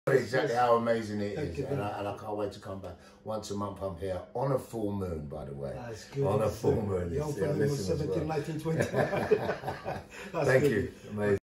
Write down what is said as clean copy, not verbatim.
Exactly how amazing it is, and I can't wait to come back. Once a month I'm here on a full moon, by the way. That's good. On a full moon. The old 17, 19, 20. Thank you. Amazing.